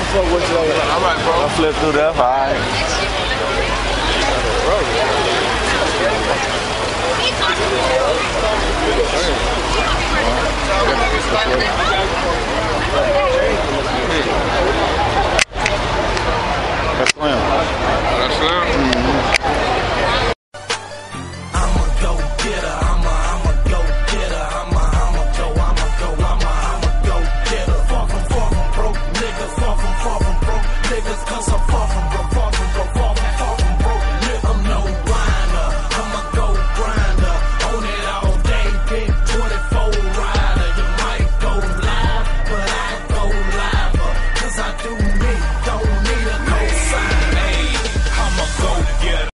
fuck with you. All right, bro. I flip through there. All right.